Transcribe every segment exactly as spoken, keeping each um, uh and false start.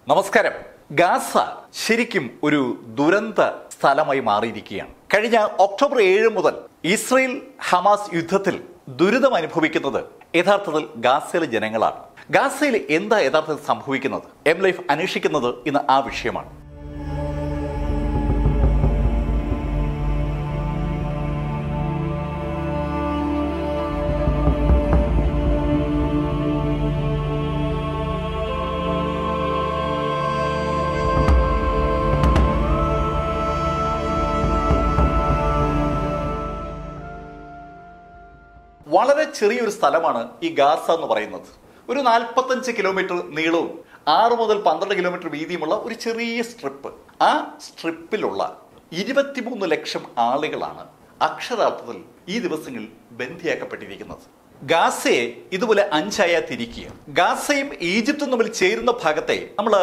നമസ്കാരം. ഗാസ ശരിക്കും ഒരു ദുരന്ത സ്ഥലമായി മാറിയിരിക്കുകയാണ്. കഴിഞ്ഞ ഒക്ടോബർ ഏഴ് മുതൽ ഇസ്രയേൽ ഹമാസ് യുദ്ധത്തിൽ ദുരിതം അനുഭവിക്കുന്നത് യഥാർത്ഥത്തിൽ ഗാസയിലെ ജനങ്ങളാണ്. ഗാസയിൽ എന്താ യഥാർത്ഥത്തിൽ സംഭവിക്കുന്നത്? എം ലൈഫ് അന്വേഷിക്കുന്നത് ഇന്ന് ആ വിഷയമാണ്. വളരെ ചെറിയൊരു സ്ഥലമാണ് ഈ ഗാസ എന്ന് പറയുന്നത്. ഒരു നാൽപ്പത്തഞ്ച് കിലോമീറ്റർ നീളവും ആറ് മുതൽ പന്ത്രണ്ട് കിലോമീറ്റർ വീതിയുമുള്ള ഒരു ചെറിയ സ്ട്രിപ്പ്. ആ സ്ട്രിപ്പിലുള്ള ഇരുപത്തിമൂന്ന് ലക്ഷം ആളുകളാണ് അക്ഷരാർത്ഥത്തിൽ ഈ ദിവസങ്ങളിൽ ബന്ധിയാക്കപ്പെട്ടിരിക്കുന്നത്. ഗാസയെ ഇതുപോലെ അഞ്ചായ തിരിക്കുക. ഗാസയും ഈജിപ്തും തമ്മിൽ ചേരുന്ന ഭാഗത്തെ നമ്മൾ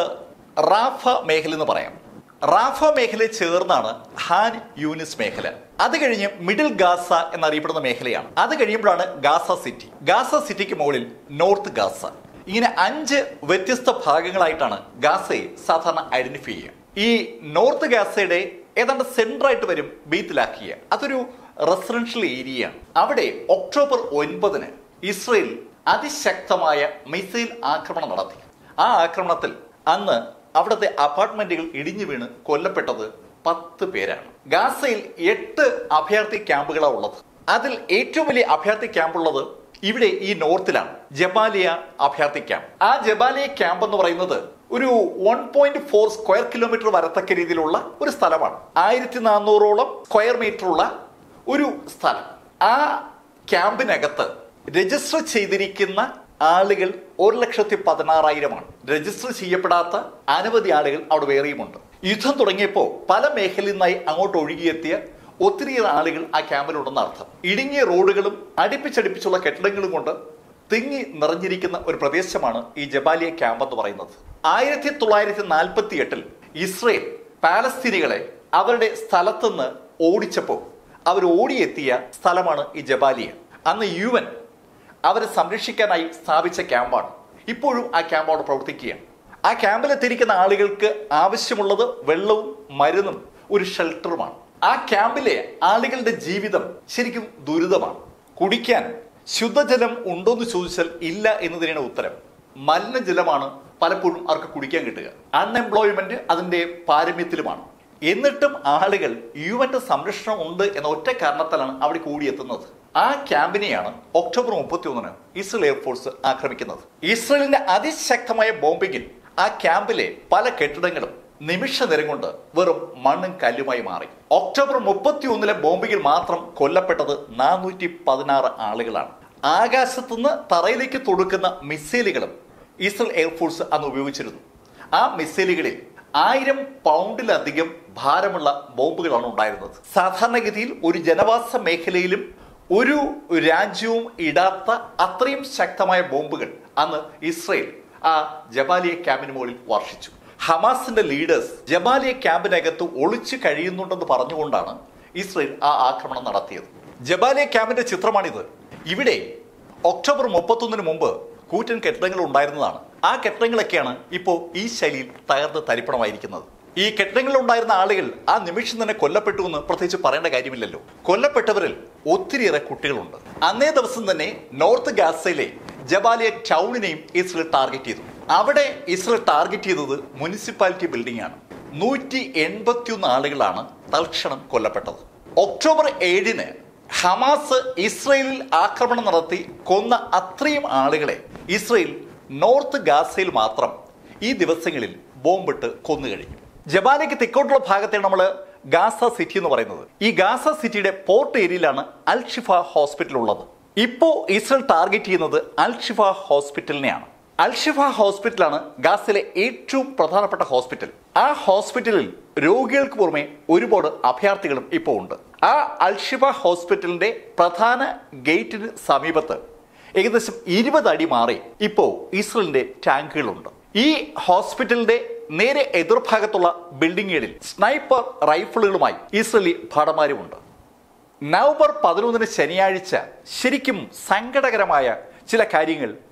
റാഫ മേഖല എന്ന് പറയാം. റാഫ മേഖലയെ ചേർന്നാണ് ഹാൻ യൂനിസ് മേഖല. അത് കഴിഞ്ഞ് മിഡിൽ ഗാസ എന്നറിയപ്പെടുന്ന മേഖലയാണ്. അത് കഴിയുമ്പോഴാണ് ഗാസ സിറ്റി. ഗാസ സിറ്റിക്ക് മുകളിൽ നോർത്ത് ഗാസ. ഇങ്ങനെ അഞ്ച് വ്യത്യസ്ത ഭാഗങ്ങളായിട്ടാണ് ഗാസയെ സാധാരണ ഐഡന്റിഫൈ ചെയ്യുക. ഈ നോർത്ത് ഗാസയുടെ ഏതാണ്ട് സെന്ററായിട്ട് വരും ബെയ്ത്ത് ലാഹിയ. അതൊരു റെസിഡൻഷ്യൽ ഏരിയയാണ്. അവിടെ ഒക്ടോബർ ഒൻപതിന് ഇസ്രയേൽ അതിശക്തമായ മിസൈൽ ആക്രമണം നടത്തി. ആ ആക്രമണത്തിൽ അന്ന് അവിടുത്തെ അപ്പാർട്ട്മെന്റുകൾ ഇടിഞ്ഞു വീണ് കൊല്ലപ്പെട്ടത് പത്ത് പേരാണ്. ഗാസയിൽ എട്ട് അഭയാർത്ഥി ക്യാമ്പുകളാണ് ഉള്ളത്. അതിൽ ഏറ്റവും വലിയ അഭയാർത്ഥി ക്യാമ്പ് ഉള്ളത് ഇവിടെ ഈ നോർത്തിലാണ്, ജബാലിയ അഭയാർത്ഥി ക്യാമ്പ്. ആ ജബാലിയ ക്യാമ്പ് എന്ന് പറയുന്നത് ഒരു one point four square kilometre വരത്തക്ക രീതിയിലുള്ള ഒരു സ്ഥലമാണ്. ആയിരത്തി നാനൂറോളം സ്ക്വയർ മീറ്റർ ഉള്ള ഒരു സ്ഥലം. ആ ക്യാമ്പിനകത്ത് രജിസ്റ്റർ ചെയ്തിരിക്കുന്ന ആളുകൾ ഒരു ലക്ഷത്തി പതിനാറായിരമാണ്. രജിസ്റ്റർ ചെയ്യപ്പെടാത്ത അനവധി ആളുകൾ അവിടെ വേറെയുമുണ്ട്. യുദ്ധം തുടങ്ങിയപ്പോൾ പല മേഖലയിൽ നിന്നായി അങ്ങോട്ട് ഒഴുകിയെത്തിയ ഒത്തിരിയേറെ ആളുകൾ ആ ക്യാമ്പിലുണ്ടെന്ന് അർത്ഥം. ഇടുങ്ങിയ റോഡുകളും അടുപ്പിച്ചടുപ്പിച്ചുള്ള കെട്ടിടങ്ങളും കൊണ്ട് തിങ്ങി നിറഞ്ഞിരിക്കുന്ന ഒരു പ്രദേശമാണ് ഈ ജബാലിയ ക്യാമ്പ് എന്ന് പറയുന്നത്. ആയിരത്തി തൊള്ളായിരത്തി നാൽപ്പത്തി എട്ടിൽ ഇസ്രയേൽ പാലസ്തീനികളെ അവരുടെ സ്ഥലത്തുനിന്ന് ഓടിച്ചപ്പോൾ അവർ ഓടിയെത്തിയ സ്ഥലമാണ് ഈ ജബാലിയ. അന്ന് യു എൻ അവരെ സംരക്ഷിക്കാനായി സ്ഥാപിച്ച ക്യാമ്പാണ്. ഇപ്പോഴും ആ ക്യാമ്പ് അവിടെ പ്രവർത്തിക്കുകയാണ്. ആ ക്യാമ്പിലെത്തിയിരിക്കുന്ന ആളുകൾക്ക് ആവശ്യമുള്ളത് വെള്ളവും മരുന്നും ഒരു ഷെൽട്ടറുമാണ്. ആ ക്യാമ്പിലെ ആളുകളുടെ ജീവിതം ശരിക്കും ദുരിതമാണ്. കുടിക്കാൻ ശുദ്ധജലം ഉണ്ടോയെന്ന് ചോദിച്ചാൽ ഇല്ല എന്നതിനാണ് ഉത്തരം. മലിനജലമാണ് പലപ്പോഴും അവർക്ക് കുടിക്കാൻ കിട്ടുക. അൺഎംപ്ലോയ്മെന്റ് അതിന്റെ പാരമ്യത്തിലുമാണ്. എന്നിട്ടും ആളുകൾ യു എന്റെ സംരക്ഷണം ഉണ്ട് എന്ന ഒറ്റ കാരണത്താലാണ് അവിടെ കൂടിയെത്തുന്നത്. ആ ക്യാമ്പിനെയാണ് ഒക്ടോബർ മുപ്പത്തി ഒന്നിന് ഇസ്രയേൽ എയർഫോഴ്സ് ആക്രമിക്കുന്നത്. ഇസ്രയേലിന്റെ അതിശക്തമായ ബോംബിങ്ങിൽ ആ ക്യാമ്പിലെ പല കെട്ടിടങ്ങളും നിമിഷ നേരം കൊണ്ട് വെറും മണ്ണും കല്ലുമായി മാറി. ഒക്ടോബർ മുപ്പത്തി ഒന്നിലെ ബോംബിങ്ങിൽ മാത്രം കൊല്ലപ്പെട്ടത് നാനൂറ്റി പതിനാറ് ആളുകളാണ്. ആകാശത്തുനിന്ന് തറയിലേക്ക് തൊടുക്കുന്ന മിസൈലുകളും ഇസ്രയേൽ എയർഫോഴ്സ് അന്ന് ഉപയോഗിച്ചിരുന്നു. ആ മിസൈലുകളിൽ ആയിരം പൗണ്ടിലധികം ഭാരമുള്ള ബോംബുകളാണ് ഉണ്ടായിരുന്നത്. സാധാരണഗതിയിൽ ഒരു ജനവാസ മേഖലയിലും ഒരു രാജ്യവും ഇടാത്ത അത്രയും ശക്തമായ ബോംബുകൾ അന്ന് ഇസ്രയേൽ ആ ജബാലിയ ക്യാമ്പിന് മുകളിൽ വർഷിച്ചു. ഹമാസിന്റെ ലീഡേഴ്സ് ജബാലിയ ക്യാമ്പിനകത്ത് ഒളിച്ചു കഴിയുന്നുണ്ടെന്ന് പറഞ്ഞുകൊണ്ടാണ് ഇസ്രയേൽ ആ ആക്രമണം നടത്തിയത്. ജബാലിയ ക്യാമ്പിന്റെ ചിത്രമാണിത്. ഇവിടെ ഒക്ടോബർ മുപ്പത്തൊന്നിന് മുമ്പ് കൂറ്റൻ കെട്ടിടങ്ങൾ ഉണ്ടായിരുന്നതാണ്. ആ കെട്ടിടങ്ങളൊക്കെയാണ് ഇപ്പോൾ ഈ ശൈലിയിൽ തകർന്ന് തരിപ്പണമായിരിക്കുന്നത്. ഈ കെട്ടിടങ്ങളിൽ ഉണ്ടായിരുന്ന ആളുകൾ ആ നിമിഷം തന്നെ കൊല്ലപ്പെട്ടു എന്ന് പ്രത്യേകിച്ച് പറയേണ്ട കാര്യമില്ലല്ലോ. കൊല്ലപ്പെട്ടവരിൽ ഒത്തിരിയേറെ കുട്ടികളുണ്ട്. അന്നേ ദിവസം തന്നെ നോർത്ത് ഗാസയിലെ ജബാലിയ ടൗണിനെയും ഇസ്രയേൽ ടാർഗറ്റ് ചെയ്തു. അവിടെ ഇസ്രയേൽ ടാർഗറ്റ് ചെയ്തത് മുനിസിപ്പാലിറ്റി ബിൽഡിംഗ് ആണ്. നൂറ്റി എൺപത്തി ഒന്ന് ആളുകളാണ് തൽക്ഷണം കൊല്ലപ്പെട്ടത്. ഒക്ടോബർ ഏഴിന് ഹമാസ് ഇസ്രയേലിൽ ആക്രമണം നടത്തി കൊന്ന അത്രയും ആളുകളെ ഇസ്രയേൽ നോർത്ത് ഗാസയിൽ മാത്രം ഈ ദിവസങ്ങളിൽ ബോംബിട്ട് കൊന്നു കഴിഞ്ഞു. ജബാലിയക്ക് തെക്കോട്ടുള്ള ഭാഗത്താണ് നമ്മൾ ഗാസ സിറ്റി എന്ന് പറയുന്നത്. ഈ ഗാസ സിറ്റിയുടെ പോർട്ട് ഏരിയയിലാണ് അൽ ഷിഫ ഹോസ്പിറ്റൽ ഉള്ളത്. ഇപ്പോ ഇസ്രയേൽ ടാർഗറ്റ് ചെയ്യുന്നത് അൽ ഷിഫ ഹോസ്പിറ്റലിനെയാണ്. അൽ ഷിഫ ഹോസ്പിറ്റലാണ് ഗാസയിലെ ഏറ്റവും പ്രധാനപ്പെട്ട ഹോസ്പിറ്റൽ. ആ ഹോസ്പിറ്റലിൽ രോഗികൾക്ക് പുറമെ ഒരുപാട് അഭയാർത്ഥികളും ഇപ്പോൾ ഉണ്ട്. ആ അൽ ഷിഫ ഹോസ്പിറ്റലിന്റെ പ്രധാന ഗേറ്റിന് സമീപത്ത് ഏകദേശം ഇരുപത് അടി മാറി ഇപ്പോൾ ഇസ്രയേലിന്റെ ടാങ്കുകളുണ്ട്. ഈ ഹോസ്പിറ്റലിന്റെ നേരെ എതിർഭാഗത്തുള്ള ബിൽഡിങ്ങുകളിൽ സ്നൈപ്പർ റൈഫിളുകളുമായി ഇസ്രയേലി ഭടന്മാരുമുണ്ട്. നവംബർ പതിനൊന്നിന് ശനിയാഴ്ച ശരിക്കും സങ്കടകരമായ ചില കാര്യങ്ങൾ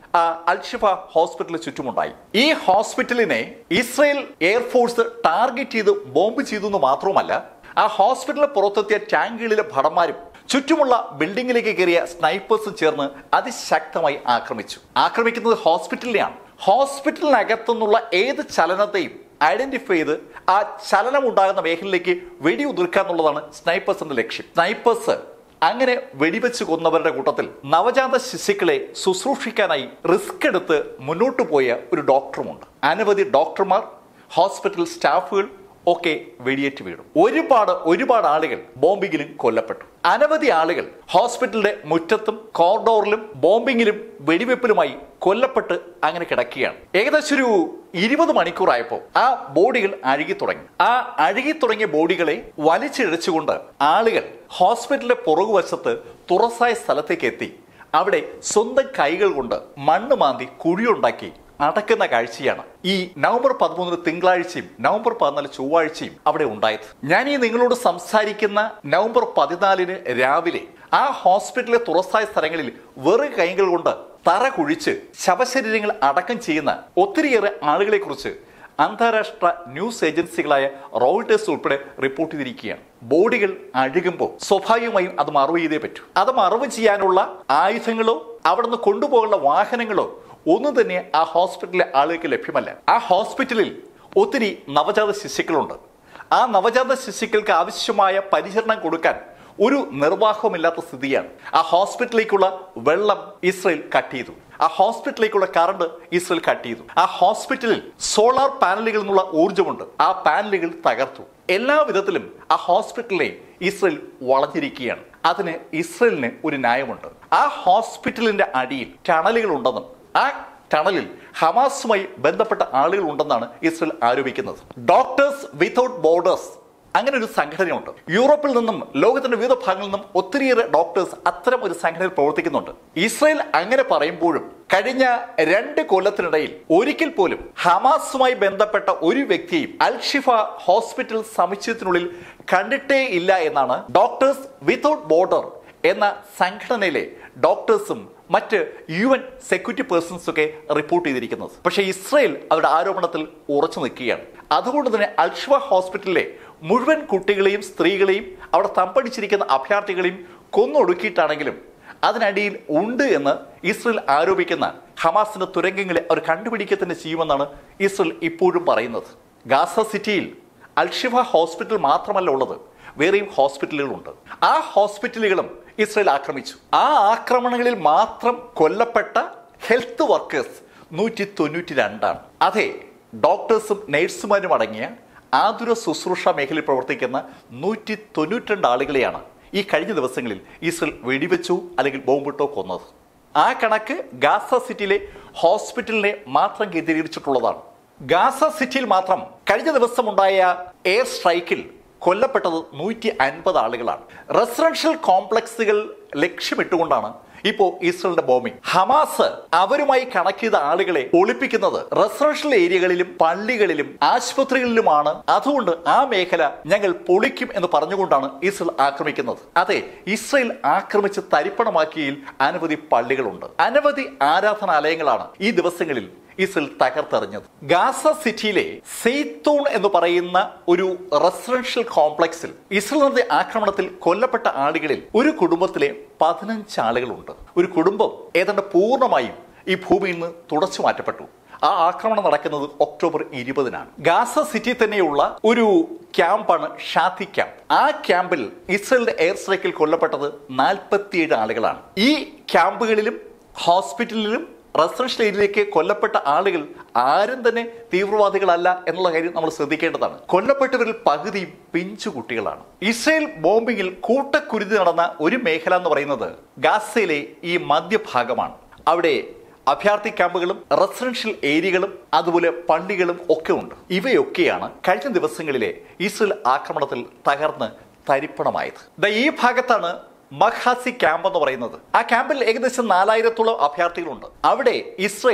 ആ അൽഷിഫ ഹോസ്പിറ്റലിന് ചുറ്റുമുണ്ടായി. ഈ ഹോസ്പിറ്റലിനെ ഇസ്രയേൽ എയർഫോഴ്സ് ടാർഗറ്റ് ചെയ്ത് ബോംബ് ചെയ്തു എന്ന് മാത്രവുമല്ല, ആ ഹോസ്പിറ്റലിന് പുറത്തെത്തിയ ടാങ്കുകളിലെ ഭടന്മാരും ചുറ്റുമുള്ള ബിൽഡിംഗിലേക്ക് കയറിയ സ്നൈപ്പേഴ്സും ചേർന്ന് അതിശക്തമായി ആക്രമിച്ചു. ആക്രമിക്കുന്നത് ഹോസ്പിറ്റലിനെയാണ്. ഹോസ്പിറ്റലിനകത്തുനിന്നുള്ള ഏത് ചലനത്തെയും ഐഡന്റിഫൈ ചെയ്ത് ആ ചലനം ഉണ്ടാകുന്ന മേഖലയിലേക്ക് വെടിയുതിർക്കുക എന്നുള്ളതാണ് സ്നൈപ്പേഴ്സിന്റെ ലക്ഷ്യം. സ്നൈപ്പേഴ്സ് അങ്ങനെ വെടിവെച്ച് കൊന്നവരുടെ കൂട്ടത്തിൽ നവജാത ശിശുക്കളെ ശുശ്രൂഷിക്കാനായി റിസ്ക് എടുത്ത് മുന്നോട്ട് പോയ ഒരു ഡോക്ടറുമുണ്ട്. അനവധി ഡോക്ടർമാർ, ഹോസ്പിറ്റൽ സ്റ്റാഫുകൾ ഒക്കെ വെടിയേറ്റ് വീണു. ഒരുപാട് ഒരുപാട് ആളുകൾ ബോംബിങ്ങിലും കൊല്ലപ്പെട്ടു. അനവധി ആളുകൾ ഹോസ്പിറ്റലിന്റെ മുറ്റത്തും കോറിഡോറിലും ബോംബിങ്ങിലും വെടിവെപ്പിലുമായി കൊല്ലപ്പെട്ട് അങ്ങനെ കിടക്കുകയാണ്. ഏകദേശം ഒരു ഇരുപത് മണിക്കൂറായപ്പോൾ ആ ബോഡികൾ അഴുകി തുടങ്ങി. ആ അഴുകി തുടങ്ങിയ ബോഡികളെ വലിച്ചിഴച്ചുകൊണ്ട് ആളുകൾ ഹോസ്പിറ്റലിന്റെ പുറകുവശത്ത് തുറസായ സ്ഥലത്തേക്ക് എത്തി അവിടെ സ്വന്തം കൈകൾ കൊണ്ട് മണ്ണ് മാന്തി കുഴിയുണ്ടാക്കി അടക്കുന്ന കാഴ്ചയാണ് ഈ നവംബർ പതിമൂന്നിന് തിങ്കളാഴ്ചയും നവംബർ പതിനാല് ചൊവ്വാഴ്ചയും അവിടെ ഉണ്ടായത്. ഞാൻ ഈ നിങ്ങളോട് സംസാരിക്കുന്ന നവംബർ പതിനാലിന് രാവിലെ ആ ഹോസ്പിറ്റലിലെ തുറസായ സ്ഥലങ്ങളിൽ വെറും കൈകൾ കൊണ്ട് തറ കുഴിച്ച് ശവശരീരങ്ങൾ അടക്കം ചെയ്യുന്ന ഒത്തിരിയേറെ ആളുകളെ കുറിച്ച് അന്താരാഷ്ട്ര ന്യൂസ് ഏജൻസികളായ റോയിട്ടേഴ്സ് ഉൾപ്പെടെ റിപ്പോർട്ട് ചെയ്തിരിക്കുകയാണ്. ബോഡികൾ അഴുകുമ്പോൾ സ്വാഭാവികമായും അത് മറവ് ചെയ്തേ പറ്റൂ. അത് മറവ് ചെയ്യാനുള്ള ആയുധങ്ങളോ അവിടുന്ന് കൊണ്ടുപോകാനുള്ള വാഹനങ്ങളോ ഒന്നും തന്നെ ആ ഹോസ്പിറ്റലിലെ ആളുകൾക്ക് ലഭ്യമല്ല. ആ ഹോസ്പിറ്റലിൽ ഒത്തിരി നവജാത ശിശുക്കളുണ്ട്. ആ നവജാത ശിശുക്കൾക്ക് ആവശ്യമായ പരിചരണം കൊടുക്കാൻ ഒരു നിർവാഹവുമില്ലാത്ത സ്ഥിതിയാണ്. ആ ഹോസ്പിറ്റലിലേക്കുള്ള വെള്ളം ഇസ്രയേൽ കട്ട് ചെയ്തു. ആ ഹോസ്പിറ്റലിലേക്കുള്ള കറണ്ട് ഇസ്രയേൽ കട്ട് ചെയ്തു. ആ ഹോസ്പിറ്റലിൽ സോളാർ പാനലുകളിൽ നിന്നുള്ള ഊർജ്ജമുണ്ട്. ആ പാനലുകൾ തകർത്തു. എല്ലാ വിധത്തിലും ആ ഹോസ്പിറ്റലിനെ ഇസ്രയേൽ വളഞ്ഞിരിക്കുകയാണ്. അതിന് ഇസ്രയേലിന് ഒരു ന്യായമുണ്ട്. ആ ഹോസ്പിറ്റലിന്റെ അടിയിൽ ടണലുകൾ ഉണ്ടെന്നും ആ ടണലിൽ ഹമാസുമായി ബന്ധപ്പെട്ട ആളുകൾ ഉണ്ടെന്നാണ് ഇസ്രയേൽ ആരോപിക്കുന്നത്. ഡോക്ടേഴ്സ് വിതൗട്ട് ബോർഡേഴ്സ് അങ്ങനെ ഒരു സംഘടനയുണ്ട്. യൂറോപ്പിൽ നിന്നും ലോകത്തിന്റെ വിവിധ ഭാഗങ്ങളിൽ നിന്നും ഒത്തിരിയേറെ ഡോക്ടേഴ്സ് അത്തരം ഒരു സംഘടനയിൽ പ്രവർത്തിക്കുന്നുണ്ട്. ഇസ്രയേൽ അങ്ങനെ പറയുമ്പോഴും കഴിഞ്ഞ രണ്ട് കൊല്ലത്തിനിടയിൽ ഒരിക്കൽ പോലും ഹമാസുമായി ബന്ധപ്പെട്ട ഒരു വ്യക്തിയെയും അൽഷിഫ ഹോസ്പിറ്റൽ സമുച്ചയത്തിനുള്ളിൽ കണ്ടിട്ടേ ഇല്ല എന്നാണ് ഡോക്ടേഴ്സ് വിതൗട്ട് ബോർഡർ എന്ന സംഘടനയിലെ ഡോക്ടേഴ്സും മറ്റ് യു എൻ സെക്യൂരിറ്റി പേഴ്സൺസ് ഒക്കെ റിപ്പോർട്ട് ചെയ്തിരിക്കുന്നത്. പക്ഷേ ഇസ്രയേൽ അവരുടെ ആരോപണത്തിൽ ഉറച്ചു നിൽക്കുകയാണ്. അതുകൊണ്ട് തന്നെ അൽഷിഫ ഹോസ്പിറ്റലിലെ മുഴുവൻ കുട്ടികളെയും സ്ത്രീകളെയും അവിടെ തമ്പടിച്ചിരിക്കുന്ന അഭയാർത്ഥികളെയും കൊന്നൊടുക്കിയിട്ടാണെങ്കിലും അതിനടിയിൽ ഉണ്ട് എന്ന് ഇസ്രയേൽ ആരോപിക്കുന്ന ഹമാസിന്റെ തുരങ്കങ്ങളെ അവർ കണ്ടുപിടിക്കുക തന്നെ ചെയ്യുമെന്നാണ് ഇസ്രയേൽ ഇപ്പോഴും പറയുന്നത്. ഗാസ സിറ്റിയിൽ അൽഷിഫ ഹോസ്പിറ്റൽ മാത്രമല്ല ഉള്ളത്, വേറെയും ഹോസ്പിറ്റലുകളുണ്ട്. ആ ഹോസ്പിറ്റലുകളും ഇസ്രയേൽ ആക്രമിച്ചു. ആ ആക്രമണങ്ങളിൽ മാത്രം കൊല്ലപ്പെട്ട ഹെൽത്ത് വർക്കേഴ്സ് നൂറ്റി തൊണ്ണൂറ്റി രണ്ടാണ്. അതെ, ഡോക്ടേഴ്സും നഴ്സുമാരും അടങ്ങിയ ആതുര ശുശ്രൂഷ മേഖലയിൽ പ്രവർത്തിക്കുന്ന നൂറ്റി തൊണ്ണൂറ്റി രണ്ട് ആളുകളെയാണ് ഈ കഴിഞ്ഞ ദിവസങ്ങളിൽ ഇസ്രയേൽ വെടിവെച്ചു അല്ലെങ്കിൽ ബോംബിട്ടോ കൊന്നത്. ആ കണക്ക് ഗാസ സിറ്റിയിലെ ഹോസ്പിറ്റലിനെ മാത്രം കേന്ദ്രീകരിച്ചിട്ടുള്ളതാണ്. ഗാസ സിറ്റിയിൽ മാത്രം കഴിഞ്ഞ ദിവസം ഉണ്ടായ എയർ സ്ട്രൈക്കിൽ കൊല്ലപ്പെട്ടത് നൂറ്റി അൻപത് ആളുകളാണ്. റെസിഡൻഷ്യൽ കോംപ്ലക്സുകൾ ലക്ഷ്യമിട്ടുകൊണ്ടാണ് ഇപ്പോ ഇസ്രയേലിന്റെ ബോംബിംഗ്. ഹമാസ് അവരുമായി കണക്ട് ചെയ്ത ആളുകളെ ഒളിപ്പിക്കുന്നത് റെസിഡൻഷ്യൽ ഏരിയകളിലും പള്ളികളിലും ആശുപത്രികളിലുമാണ്. അതുകൊണ്ട് ആ മേഖല ഞങ്ങൾ പൊളിക്കും എന്ന് പറഞ്ഞുകൊണ്ടാണ് ഇസ്രയേൽ ആക്രമിക്കുന്നത്. അതെ, ഇസ്രയേൽ ആക്രമിച്ച് തരിപ്പണമാക്കിയതിൽ അനവധി പള്ളികളുണ്ട്. അനവധി ആരാധനാലയങ്ങളാണ് ഈ ദിവസങ്ങളിൽ ഇസ്രയേൽ തകർത്തെറിഞ്ഞത്. ഗാസ സിറ്റിയിലെ സെയ്ത്തൂൺ എന്ന് പറയുന്ന ഒരു റെസിഡൻഷ്യൽ കോംപ്ലക്സിൽ ഇസ്രയേൽ നടത്തിയ ആക്രമണത്തിൽ കൊല്ലപ്പെട്ട ആളുകളിൽ ഒരു കുടുംബത്തിലെ പതിനഞ്ച് ആളുകളുണ്ട്. ഒരു കുടുംബം ഏതാണ്ട് പൂർണ്ണമായും ഈ ഭൂമിയിൽ നിന്ന് തുടച്ചു മാറ്റപ്പെട്ടു. ആ ആക്രമണം നടക്കുന്നത് ഒക്ടോബർ ഇരുപതിനാണ്. ഗാസ സിറ്റി തന്നെയുള്ള ഒരു ക്യാമ്പാണ് ഷാത്തി ക്യാമ്പ്. ആ ക്യാമ്പിൽ ഇസ്രയേലിന്റെ എയർ സ്ട്രൈക്കിൽ കൊല്ലപ്പെട്ടത് നാൽപ്പത്തിയേഴ് ആളുകളാണ്. ഈ ക്യാമ്പുകളിലും ഹോസ്പിറ്റലിലും റെസിഡൻഷ്യൽ ഏരിയയിലേക്ക് കൊല്ലപ്പെട്ട ആളുകൾ ആരും തന്നെ തീവ്രവാദികളല്ല എന്നുള്ള കാര്യം നമ്മൾ ശ്രദ്ധിക്കേണ്ടതാണ്. കൊല്ലപ്പെട്ടവരിൽ പകുതിയും പിഞ്ചു കുട്ടികളാണ്. ഇസ്രയേൽ ബോംബിങ്ങിൽ കൂട്ടക്കുരുതി നടന്ന ഒരു മേഖല എന്ന് പറയുന്നത് ഗാസയിലെ ഈ മധ്യഭാഗമാണ്. അവിടെ അഭയാർത്ഥി ക്യാമ്പുകളും റെസിഡൻഷ്യൽ ഏരിയകളും അതുപോലെ പള്ളികളും ഒക്കെ ഉണ്ട്. ഇവയൊക്കെയാണ് കഴിഞ്ഞ ദിവസങ്ങളിലെ ഇസ്രയേൽ ആക്രമണത്തിൽ തകർന്ന് തരിപ്പണമായത്. ഈ ഭാഗത്താണ് മഖാസി ക്യാമ്പ് എന്ന് പറയുന്നത്. ആ ക്യാമ്പിൽ ഏകദേശം നാലായിരത്തോളം അഭയാർത്ഥികളുണ്ട്. അവിടെ ഇസ്രയേൽ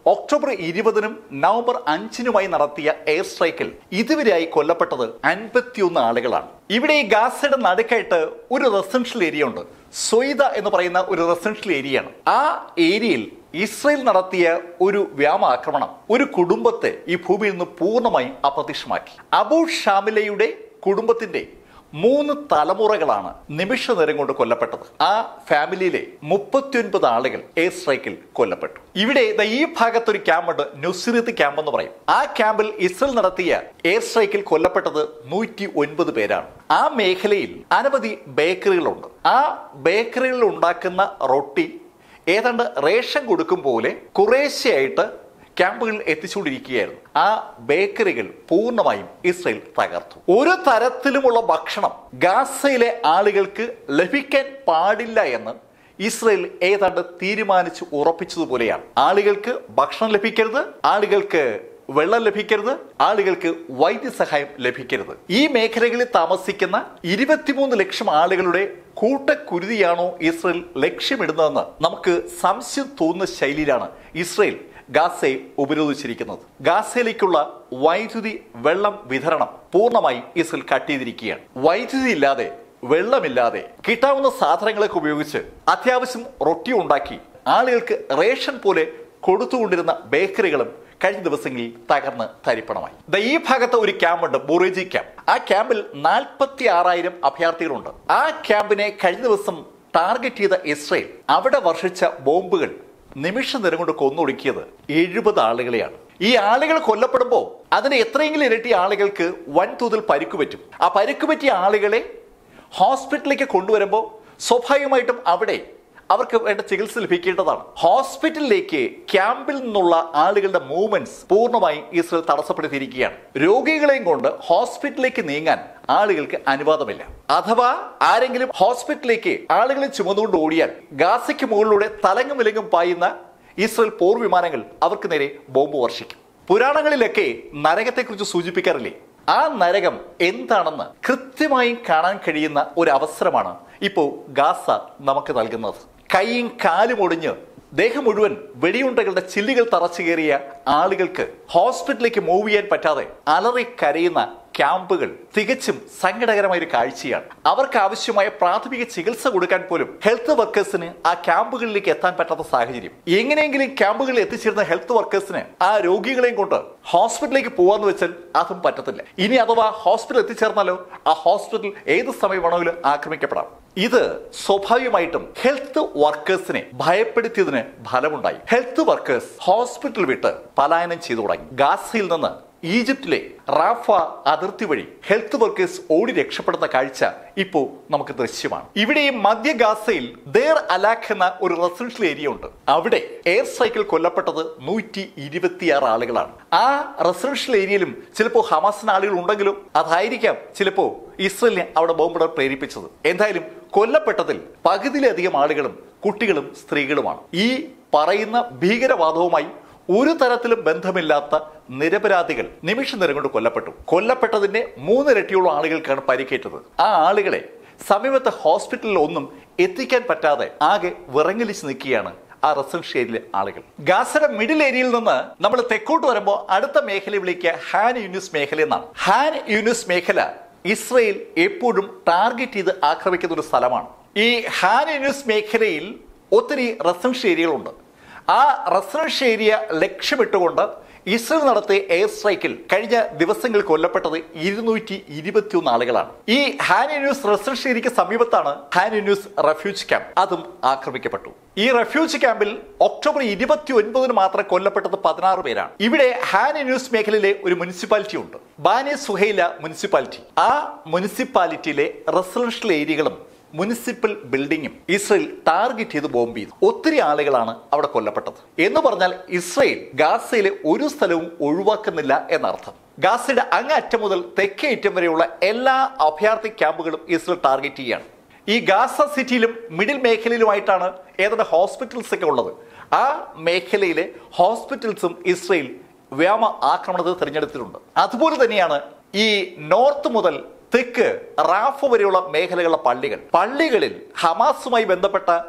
ഒക്ടോബർ ഇരുപതിനും നവംബർ അഞ്ചിനുമായി നടത്തിയ എയർ സ്ട്രൈക്കിൽ ഇതുവരെയായി കൊല്ലപ്പെട്ടത് അൻപത്തിയൊന്ന് ആളുകളാണ്. ഇവിടെ ഈ ഗാസയുടെ നടുക്കായിട്ട് ഒരു റെസിഡൻഷ്യൽ ഏരിയ ഉണ്ട്. സൊയ്ദ എന്ന് പറയുന്ന ഒരു റെസിഡൻഷ്യൽ ഏരിയയാണ്. ആ ഏരിയയിൽ ഇസ്രയേൽ നടത്തിയ ഒരു വ്യോമാക്രമണം ഒരു കുടുംബത്തെ ഈ ഭൂമിയിൽ നിന്ന് പൂർണ്ണമായും അപ്രത്യക്ഷമാക്കി. അബു ഷാമിലയുടെ കുടുംബത്തിന്റെ മൂന്ന് തലമുറകളാണ് നിമിഷ നേരം കൊണ്ട് കൊല്ലപ്പെട്ടത്. ആ ഫാമിലിയിലെ മുപ്പത്തിയൊൻപത് ആളുകൾ എയർ സ്ട്രൈക്കിൽ കൊല്ലപ്പെട്ടു. ഇവിടെ ഈ ഭാഗത്തൊരു ക്യാമ്പുണ്ട്, നുസ്രത്ത് ക്യാമ്പ് എന്ന് പറയും. ആ ക്യാമ്പിൽ ഇസ്രയേൽ നടത്തിയ എയർ സ്ട്രൈക്കിൽ കൊല്ലപ്പെട്ടത് നൂറ്റി ഒൻപത് പേരാണ്. ആ മേഖലയിൽ അനവധി ബേക്കറികളുണ്ട്. ആ ബേക്കറികളിൽ ഉണ്ടാക്കുന്ന റൊട്ടി ഏതാണ്ട് റേഷൻ കൊടുക്കും പോലെ കുറേശ്ശെയായിട്ട് ക്യാമ്പുകളിൽ എത്തിച്ചുകൊണ്ടിരിക്കുകയായിരുന്നു. ആ ബേക്കറികൾ പൂർണ്ണമായും ഇസ്രയേൽ തകർത്തു. ഒരു തരത്തിലുമുള്ള ഭക്ഷണം ഗാസയിലെ ആളുകൾക്ക് ലഭിക്കാൻ പാടില്ല എന്ന് ഇസ്രയേൽ ഏതാണ്ട് തീരുമാനിച്ചു ഉറപ്പിച്ചതുപോലെയാണ്. ആളുകൾക്ക് ഭക്ഷണം ലഭിക്കരുത്, ആളുകൾക്ക് വെള്ളം ലഭിക്കരുത്, ആളുകൾക്ക് വൈദ്യസഹായം ലഭിക്കരുത്. ഈ മേഖലകളിൽ താമസിക്കുന്ന ഇരുപത്തിമൂന്ന് ലക്ഷം ആളുകളുടെ കൂട്ടക്കുരുതിയാണോ ഇസ്രയേൽ ലക്ഷ്യമിടുന്നതെന്ന് നമുക്ക് സംശയം തോന്നുന്ന ശൈലിയിലാണ് ഇസ്രയേൽ ഗാസയെ ഉപരോധിച്ചിരിക്കുന്നത്. ഗാസയിലേക്കുള്ള വൈദ്യുതി വെള്ളം വിതരണം പൂർണ്ണമായും ഇസ്രയേൽ കട്ട് ചെയ്തിരിക്കുകയാണ്. വൈദ്യുതി ഇല്ലാതെ, വെള്ളമില്ലാതെ കിട്ടാവുന്ന സാധനങ്ങളൊക്കെ ഉപയോഗിച്ച് അത്യാവശ്യം റൊട്ടി ഉണ്ടാക്കി ആളുകൾക്ക് റേഷൻ പോലെ കൊടുത്തുകൊണ്ടിരുന്ന ബേക്കറികളും കഴിഞ്ഞ ദിവസങ്ങളിൽ തകർന്ന് തരിപ്പണമായി. ഈ ഭാഗത്ത് ഒരു ക്യാമ്പുണ്ട്, ബുറേജി ക്യാമ്പ്. ആ ക്യാമ്പിൽ നാൽപ്പത്തി ആറായിരം അഭയാർത്ഥികളുണ്ട്. ആ ക്യാമ്പിനെ കഴിഞ്ഞ ദിവസം ടാർഗറ്റ് ചെയ്ത ഇസ്രയേൽ അവിടെ വർഷിച്ച ബോംബുകൾ നിമിഷ നേരം കൊണ്ട് കൊന്നൊടുക്കിയത് എഴുപത് ആളുകളെയാണ്. ഈ ആളുകൾ കൊല്ലപ്പെടുമ്പോൾ അതിന് എത്രയെങ്കിലും ഇരട്ടി ആളുകൾക്ക് വൻതോതിൽ പരിക്കു പറ്റും. ആ പരിക്കു പറ്റിയ ആളുകളെ ഹോസ്പിറ്റലിലേക്ക് കൊണ്ടുവരുമ്പോൾ സ്വാഭാവികമായിട്ടും അവിടെ അവർക്ക് വേണ്ട ചികിത്സ ലഭിക്കേണ്ടതാണ്. ഹോസ്പിറ്റലിലേക്ക് ക്യാമ്പിൽ നിന്നുള്ള ആളുകളുടെ മൂവ്മെന്റ്സ് പൂർണ്ണമായും ഇസ്രയേൽ തടസ്സപ്പെടുത്തിയിരിക്കുകയാണ്. രോഗികളെയും കൊണ്ട് ഹോസ്പിറ്റലിലേക്ക് നീങ്ങാൻ ആളുകൾക്ക് അനുവാദമില്ല. അഥവാ ആരെങ്കിലും ഹോസ്പിറ്റലിലേക്ക് ആളുകളെ ചുമന്നുകൊണ്ട് ഓടിയാൽ ഗാസയ്ക്ക് മുകളിലൂടെ തലങ്ങും വിലങ്ങും പായുന്ന ഇസ്രയേൽ പോർ വിമാനങ്ങൾ അവർക്ക് നേരെ ബോംബ് വർഷിക്കും. പുരാണങ്ങളിലൊക്കെ നരകത്തെക്കുറിച്ച് സൂചിപ്പിക്കാറില്ലേ? ആ നരകം എന്താണെന്ന് കൃത്യമായും കാണാൻ കഴിയുന്ന ഒരു അവസരമാണ് ഇപ്പോൾ ഗാസ നമുക്ക് നൽകുന്നത്. കൈയും കാലും ഒടിഞ്ഞ് ദേഹം മുഴുവൻ വെടിയുണ്ടകളുടെ ചില്ലുകൾ തറച്ചു കയറിയ ആളുകൾക്ക് ഹോസ്പിറ്റലിലേക്ക് മൂവ് ചെയ്യാൻ പറ്റാതെ അലറി കരയുന്ന ക്യാമ്പുകൾ തികച്ചും സങ്കടകരമായ ഒരു കാഴ്ചയാണ്. അവർക്ക് ആവശ്യമായ പ്രാഥമിക ചികിത്സ കൊടുക്കാൻ പോലും ഹെൽത്ത് വർക്കേഴ്സിന് ആ ക്യാമ്പുകളിലേക്ക് എത്താൻ പറ്റാത്ത സാഹചര്യം. എങ്ങനെയെങ്കിലും ക്യാമ്പുകളിൽ എത്തിച്ചേരുന്ന ഹെൽത്ത് വർക്കേഴ്സിന് ആ രോഗികളെയും കൊണ്ട് ഹോസ്പിറ്റലിലേക്ക് പോവാന്ന് വെച്ചാൽ അതും പറ്റത്തില്ല. ഇനി അഥവാ ഹോസ്പിറ്റൽ എത്തിച്ചേർന്നാലോ ആ ഹോസ്പിറ്റൽ ഏത് സമയം വേണമെങ്കിലും ആക്രമിക്കപ്പെടാം. ഇത് സ്വാഭാവികമായിട്ടും ഹെൽത്ത് വർക്കേഴ്സിനെ ഭയപ്പെടുത്തിയതിന് ഫലമുണ്ടായി. ഹെൽത്ത് വർക്കേഴ്സ് ഹോസ്പിറ്റൽ വിട്ട് പലായനം ചെയ്തു തുടങ്ങി. ഗാസയിൽ നിന്ന് ഈജിപ്തിലെ റാഫ അതിർത്തി വഴി ഹെൽത്ത് വർക്കേഴ്സ് ഓടി രക്ഷപ്പെടുന്ന കാഴ്ച ഇപ്പോൾ നമുക്ക് ദൃശ്യമാണ്. ഇവിടെ മധ്യ ഗാസയിൽ ദേർ അലാഖ് എന്ന ഒരു റെസിഡൻഷ്യൽ ഏരിയ ഉണ്ട്. അവിടെ എയർ സ്ട്രൈക്കിൽ കൊല്ലപ്പെട്ടത് നൂറ്റി ഇരുപത്തിയാറ് ആളുകളാണ്. ആ റെസിഡൻഷ്യൽ ഏരിയയിലും ചിലപ്പോൾ ഹമാസിന് ആളുകൾ ഉണ്ടെങ്കിലും അതായിരിക്കാം ചിലപ്പോൾ ഇസ്രയേലിനെ അവിടെ ബോംബിടാൻ പ്രേരിപ്പിച്ചത്. എന്തായാലും കൊല്ലപ്പെട്ടതിൽ പകുതിയിലധികം ആളുകളും കുട്ടികളും സ്ത്രീകളുമാണ്. ഈ പറയുന്ന ഭീകരവാദവുമായി ഒരു തരത്തിലും ബന്ധമില്ലാത്ത നിരപരാധികൾ നിമിഷ നേരം കൊണ്ട് കൊല്ലപ്പെട്ടു. കൊല്ലപ്പെട്ടതിന്റെ മൂന്നിരട്ടിയോളം ആളുകൾക്കാണ് പരിക്കേറ്റത്. ആ ആളുകളെ സമീപത്തെ ഹോസ്പിറ്റലിൽ ഒന്നും എത്തിക്കാൻ പറ്റാതെ ആകെ വിറങ്ങലിച്ച് നിൽക്കുകയാണ് ആ റെസിഡൻഷ്യൽ ഏരിയയിലെ ആളുകൾ. ഗാസയുടെ മിഡിൽ ഏരിയയിൽ നിന്ന് നമ്മൾ തെക്കോട്ട് വരുമ്പോൾ അടുത്ത മേഖല വിളിക്കുക ഹാൻ യൂനിസ് മേഖല എന്നാണ്. ഹാൻ യൂനിസ് മേഖല ഇസ്രയേൽ എപ്പോഴും ടാർഗറ്റ് ചെയ്ത് ആക്രമിക്കുന്ന ഒരു സ്ഥലമാണ്. ഈ ഹാൻ യൂനിസ് മേഖലയിൽ ഒത്തിരി റെസിഡൻഷ്യൽ ഏരിയകളുണ്ട്. ആ റെസിഡൻഷ്യൽ ഏരിയ ലക്ഷ്യമിട്ടുകൊണ്ട് ഇസ്രയേൽ നടത്തിയ എയർ സ്ട്രൈക്കിൽ കഴിഞ്ഞ ദിവസങ്ങളിൽ കൊല്ലപ്പെട്ടത് ഇരുന്നൂറ്റി ഇരുപത്തി ഒന്ന് ആളുകളാണ്. ഈ ഹാൻ യൂനിസ് റെസിഡൻഷ്യൽ ഏരിയയ്ക്ക് സമീപത്താണ് ഹാൻ യൂനിസ് റെഫ്യൂജ് ക്യാമ്പ്. അതും ആക്രമിക്കപ്പെട്ടു. ഈ റെഫ്യൂജ് ക്യാമ്പിൽ ഒക്ടോബർ ഇരുപത്തി ഒൻപതിന് മാത്രം കൊല്ലപ്പെട്ടത് പതിനാറ് പേരാണ്. ഇവിടെ ഹാൻ യൂനിസ് മേഖലയിലെ ഒരു മുനിസിപ്പാലിറ്റി ഉണ്ട്, ബാനെ സുഹൈല മുനിസിപ്പാലിറ്റി. ആ മുനിസിപ്പാലിറ്റിയിലെ റെസിഡൻഷ്യൽ ഏരിയകളും മുനിസിപ്പൽ ബിൽഡിങ്ങും ഇസ്രയേൽ ടാർഗറ്റ് ചെയ്ത് ബോംബ് ചെയ്തു. ഒത്തിരി ആളുകളാണ് അവിടെ കൊല്ലപ്പെട്ടത്. എന്ന് പറഞ്ഞാൽ ഇസ്രയേൽ ഗാസയിലെ ഒരു സ്ഥലവും ഒഴിവാക്കുന്നില്ല എന്നർത്ഥം. ഗാസയുടെ അങ്ങേ അറ്റം മുതൽ തെക്കേ അറ്റം വരെയുള്ള എല്ലാ അഭയാർത്ഥി ക്യാമ്പുകളും ഇസ്രയേൽ ടാർഗറ്റ് ചെയ്യുകയാണ്. ഈ ഗാസ സിറ്റിയിലും മിഡിൽ മേഖലയിലുമായിട്ടാണ് ഏതാണ്ട് ഹോസ്പിറ്റൽസ് ഒക്കെ ഉള്ളത്. ആ മേഖലയിലെ ഹോസ്പിറ്റൽസും ഇസ്രയേൽ വ്യോമ ആക്രമണത്തിൽ തിരഞ്ഞെടുത്തിട്ടുണ്ട്. അതുപോലെ തന്നെയാണ് ഈ നോർത്ത് മുതൽ തെക്ക് റാഫ വരെയുള്ള മേഖലകളിലെ പള്ളികൾ. പള്ളികളിൽ ഹമാസുമായി ബന്ധപ്പെട്ട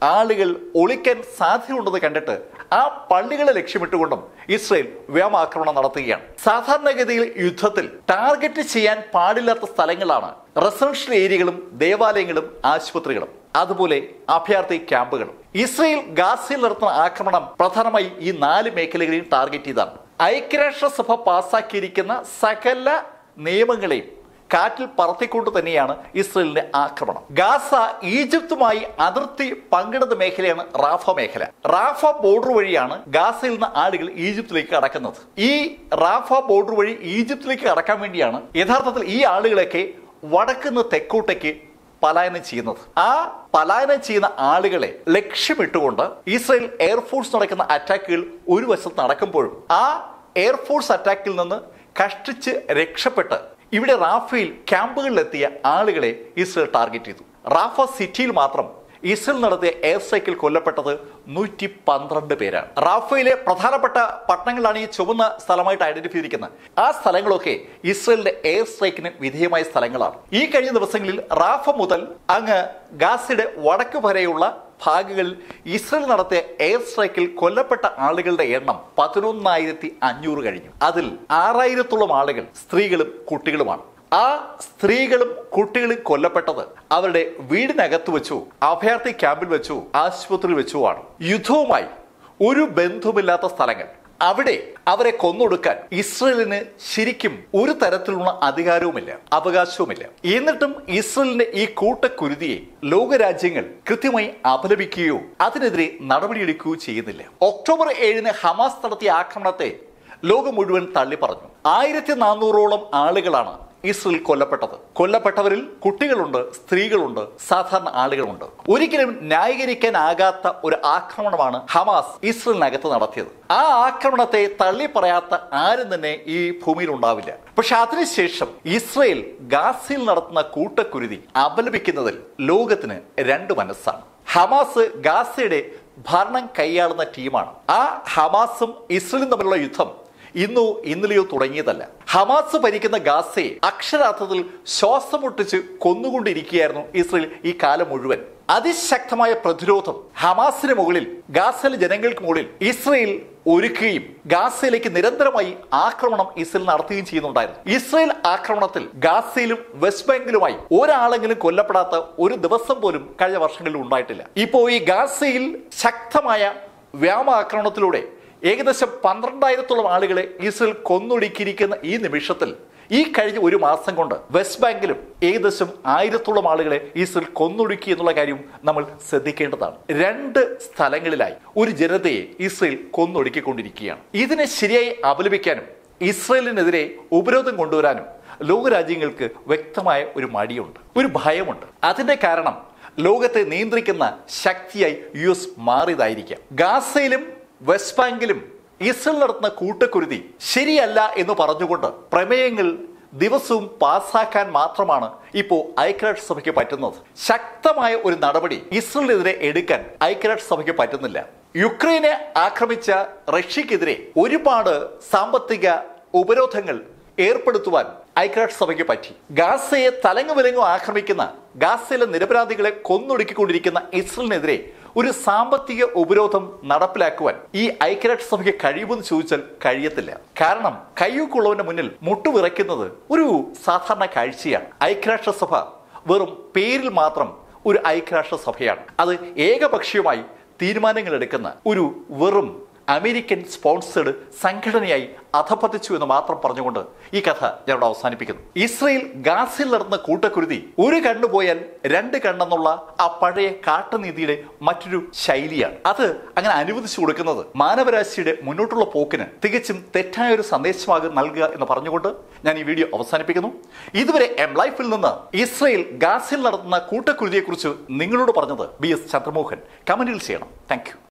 ആളുകൾ ഒളിക്കാൻ സാധ്യതയുണ്ടെന്ന് കണ്ടിട്ട് ആ പള്ളികളെ ലക്ഷ്യമിട്ടുകൊണ്ടും ഇസ്രയേൽ വ്യോമാക്രമണം നടത്തുകയാണ്. സാധാരണഗതിയിൽ യുദ്ധത്തിൽ ടാർഗറ്റ് ചെയ്യാൻ പാടില്ലാത്ത സ്ഥലങ്ങളാണ് റെസിഡൻഷ്യൽ ഏരിയകളും ദേവാലയങ്ങളും ആശുപത്രികളും, അതുപോലെ അഭയാർത്ഥി ക്യാമ്പുകളും. ഇസ്രയേൽ ഗാസയിൽ നടത്തുന്ന ആക്രമണം പ്രധാനമായി ഈ നാല് മേഖലകളെയും ടാർഗറ്റ് ചെയ്താണ്. ഐക്യരാഷ്ട്രസഭ പാസാക്കിയിരിക്കുന്ന സകല നിയമങ്ങളെയും കാറ്റിൽ പറത്തിക്കൊണ്ട് തന്നെയാണ് ഇസ്രയേലിന്റെ ആക്രമണം. ഗാസ ഈജിപ്തുമായി അതിർത്തി പങ്കിടുന്ന മേഖലയാണ് റാഫ മേഖല. റാഫ ബോർഡർ വഴിയാണ് ഗാസയിൽ നിന്ന് ആളുകൾ ഈജിപ്തിലേക്ക് കടക്കുന്നത്. ഈ റാഫ ബോർഡർ വഴി ഈജിപ്തിലേക്ക് കടക്കാൻ വേണ്ടിയാണ് യഥാർത്ഥത്തിൽ ഈ ആളുകളൊക്കെ വടക്കുന്ന് തെക്കോട്ടേക്ക് പലായനം ചെയ്യുന്നത്. ആ പലായനം ചെയ്യുന്ന ആളുകളെ ലക്ഷ്യമിട്ടുകൊണ്ട് ഇസ്രയേൽ എയർഫോഴ്സ് നടക്കുന്ന അറ്റാക്കുകൾ ഒരു വശത്ത് നടക്കുമ്പോഴും ആ എയർഫോഴ്സ് അറ്റാക്കിൽ നിന്ന് കഷ്ടിച്ച് രക്ഷപ്പെട്ട് ഇവിടെ റാഫയിൽ ക്യാമ്പുകളിലെത്തിയ ആളുകളെ ഇസ്രയേൽ ടാർഗറ്റ് ചെയ്തു. റാഫ സിറ്റിയിൽ മാത്രം ഇസ്രയേൽ നടത്തിയ എയർ സ്ട്രൈക്കിൽ കൊല്ലപ്പെട്ടത് നൂറ്റി പന്ത്രണ്ട് പേരാണ്. റാഫയിലെ പ്രധാനപ്പെട്ട പട്ടണങ്ങളാണ് ഈ ചുവന്ന സ്ഥലമായിട്ട് ഐഡന്റിഫൈ ചെയ്തിരിക്കുന്നത്. ആ സ്ഥലങ്ങളൊക്കെ ഇസ്രയേലിന്റെ എയർ സ്ട്രൈക്കിന് വിധേയമായ സ്ഥലങ്ങളാണ്. ഈ കഴിഞ്ഞ ദിവസങ്ങളിൽ റാഫ മുതൽ അങ്ങ് ഗാസയുടെ വടക്ക് വരെയുള്ള ഭാഗങ്ങളിൽ ഇസ്രയേൽ നടത്തിയ എയർ സ്ട്രൈക്കിൽ കൊല്ലപ്പെട്ട ആളുകളുടെ എണ്ണം പതിനൊന്നായിരത്തി അഞ്ഞൂറ് കഴിഞ്ഞു. അതിൽ ആറായിരത്തോളം ആളുകൾ സ്ത്രീകളും കുട്ടികളുമാണ്. ആ സ്ത്രീകളും കുട്ടികളും കൊല്ലപ്പെട്ടത് അവരുടെ വീടിനകത്ത് വെച്ചു, അഭയാർത്ഥി ക്യാമ്പിൽ വെച്ചു, ആശുപത്രിയിൽ വെച്ചുമാണ്. യുദ്ധവുമായി ഒരു ബന്ധവുമില്ലാത്ത സ്ഥലങ്ങൾ, അവിടെ അവരെ കൊന്നൊടുക്കാൻ ഇസ്രയേലിന് ശരിക്കും ഒരു തരത്തിലുള്ള അധികാരവുമില്ല, അവകാശവുമില്ല. എന്നിട്ടും ഇസ്രയേലിന്റെ ഈ കൂട്ടക്കുരുതിയെ ലോകരാജ്യങ്ങൾ കൃത്യമായി അപലപിക്കുകയോ അതിനെതിരെ നടപടിയെടുക്കുകയോ ചെയ്യുന്നില്ല. ഒക്ടോബർ ഏഴിന് ഹമാസ് നടത്തിയ ആക്രമണത്തെ ലോകം മുഴുവൻ തള്ളി പറഞ്ഞു. ആയിരത്തി നാനൂറോളം ആളുകളാണ് ഇസ്രയേൽ കൊല്ലപ്പെട്ടത്. കൊല്ലപ്പെട്ടവരിൽ കുട്ടികളുണ്ട്, സ്ത്രീകളുണ്ട്, സാധാരണ ആളുകളുണ്ട്. ഒരിക്കലും ന്യായീകരിക്കാനാകാത്ത ഒരു ആക്രമണമാണ് ഹമാസ് ഇസ്രയേലിനകത്ത് നടത്തിയത്. ആ ആക്രമണത്തെ തള്ളി പറയാത്ത ആരും തന്നെ ഈ ഭൂമിയിൽ ഉണ്ടാവില്ല. പക്ഷെ അതിനുശേഷം ഇസ്രയേൽ ഗാസയിൽ നടത്തുന്ന കൂട്ടക്കുരുതി അപലപിക്കുന്നതിൽ ലോകത്തിന് രണ്ട് മനസ്സാണ്. ഹമാസ് ഗാസയുടെ ഭരണം കൈയാളുന്ന ടീമാണ്. ആ ഹമാസും ഇസ്രയേലും തമ്മിലുള്ള യുദ്ധം ഇന്നോ ഇന്നലെയോ തുടങ്ങിയതല്ല. ഹമാസ് ഭരിക്കുന്ന ഗാസയെ അക്ഷരാർത്ഥത്തിൽ ശ്വാസം മുട്ടിച്ച് കൊന്നുകൊണ്ടിരിക്കുകയായിരുന്നു ഇസ്രയേൽ ഈ കാലം മുഴുവൻ. അതിശക്തമായ പ്രതിരോധം ഹമാസിന് മുകളിൽ, ഗാസയിലെ ജനങ്ങൾക്ക് മുകളിൽ ഇസ്രയേൽ ഒരുക്കുകയും ഗാസയിലേക്ക് നിരന്തരമായി ആക്രമണം ഇസ്രയേൽ നടത്തുകയും ചെയ്യുന്നുണ്ടായിരുന്നു. ഇസ്രയേൽ ആക്രമണത്തിൽ ഗാസയിലും വെസ്റ്റ് ബാങ്കിലുമായി ഒരാളെങ്കിലും കൊല്ലപ്പെടാത്ത ഒരു ദിവസം പോലും കഴിഞ്ഞ വർഷങ്ങളിൽ ഉണ്ടായിട്ടില്ല. ഇപ്പോ ഈ ഗാസയിൽ ശക്തമായ വ്യോമാക്രമണത്തിലൂടെ ഏകദേശം പന്ത്രണ്ടായിരത്തോളം ആളുകളെ ഇസ്രയേൽ കൊന്നൊടുക്കിയിരിക്കുന്ന ഈ നിമിഷത്തിൽ ഈ കഴിഞ്ഞ ഒരു മാസം കൊണ്ട് വെസ്റ്റ് ബാങ്കിലും ഏകദേശം ആയിരത്തോളം ആളുകളെ ഇസ്രയേൽ കൊന്നൊടുക്കി എന്നുള്ള കാര്യം നമ്മൾ ശ്രദ്ധിക്കേണ്ടതാണ്. രണ്ട് സ്ഥലങ്ങളിലായി ഒരു ജനതയെ ഇസ്രയേൽ കൊന്നൊടുക്കിക്കൊണ്ടിരിക്കുകയാണ്. ഇതിനെ ശരിയായി അപലപിക്കാനും ഇസ്രയേലിനെതിരെ ഉപരോധം കൊണ്ടുവരാനും ലോകരാജ്യങ്ങൾക്ക് വ്യക്തമായ ഒരു മടിയുണ്ട്, ഒരു ഭയമുണ്ട്. അതിന്റെ കാരണം ലോകത്തെ നിയന്ത്രിക്കുന്ന ശക്തിയായി യു എസ് മാറിയതായിരിക്കാം. ഗാസയിലും വെസ്റ്റ് ബാങ്കിലും ഇസ്രയേൽ നടത്തുന്ന കൂട്ടക്കുരുതി ശരിയല്ല എന്ന് പറഞ്ഞുകൊണ്ട് പ്രമേയങ്ങൾ ദിവസവും പാസ്സാക്കാൻ മാത്രമാണ് ഇപ്പോൾ ഐക്യരാഷ്ട്രസഭയ്ക്ക് പറ്റുന്നത്. ശക്തമായ ഒരു നടപടി ഇസ്രയേലിനെതിരെ എടുക്കാൻ ഐക്യരാഷ്ട്രസഭയ്ക്ക് പറ്റുന്നില്ല. യുക്രൈനെ ആക്രമിച്ച റഷ്യക്കെതിരെ ഒരുപാട് സാമ്പത്തിക ഉപരോധങ്ങൾ ഏർപ്പെടുത്തുവാൻ ഐക്യരാഷ്ട്രസഭയ്ക്ക് പറ്റി. ഗാസയെ തലങ്ങു വിലങ്ങു ആക്രമിക്കുന്ന, ഗാസയിലെ നിരപരാധികളെ കൊന്നൊടുക്കിക്കൊണ്ടിരിക്കുന്ന ഇസ്രയേലിനെതിരെ ഒരു സാമ്പത്തിക ഉപരോധം നടപ്പിലാക്കുവാൻ ഈ ഐക്യരാഷ്ട്രസഭയ്ക്ക് കഴിയുമെന്ന് ചോദിച്ചാൽ കഴിയത്തില്ല. കാരണം കയ്യൂക്കുള്ളവന്റെ മുന്നിൽ മുട്ടുവിറയ്ക്കുന്നത് ഒരു സാധാരണ കാഴ്ചയാണ്. ഐക്യരാഷ്ട്രസഭ വെറും പേരിൽ മാത്രം ഒരു ഐക്യരാഷ്ട്രസഭയാണ്. അത് ഏകപക്ഷീയമായി തീരുമാനങ്ങൾ എടുക്കുന്ന ഒരു വെറും അമേരിക്കൻ സ്പോൺസേഡ് സംഘടനയായി അധപതിച്ചു എന്ന് മാത്രം പറഞ്ഞുകൊണ്ട് ഈ കഥ ഞാൻ ഇവിടെ അവസാനിപ്പിക്കുന്നു. ഇസ്രയേൽ ഗാസയിൽ നടന്ന കൂട്ടക്കുരുതി ഒരു കണ്ണു പോയാൽ രണ്ട് കണ്ണെന്നുള്ള ആ പഴയ കാട്ടുനീതിയുടെ മറ്റൊരു ശൈലിയാണ്. അത് അങ്ങനെ അനുവദിച്ചു കൊടുക്കുന്നത് മാനവരാശിയുടെ മുന്നോട്ടുള്ള പോക്കിന് തികച്ചും തെറ്റായ ഒരു സന്ദേശമാകും നൽകുക എന്ന് പറഞ്ഞുകൊണ്ട് ഞാൻ ഈ വീഡിയോ അവസാനിപ്പിക്കുന്നു. ഇതുവരെ എം ലൈഫിൽ നിന്ന് ഇസ്രയേൽ ഗാസയിൽ നടത്തുന്ന കൂട്ടക്കുരുതിയെക്കുറിച്ച് നിങ്ങളോട് പറഞ്ഞത് ബി എസ് ചന്ദ്രമോഹൻ. കമന്റിൽ ചെയ്യണം. Thank U.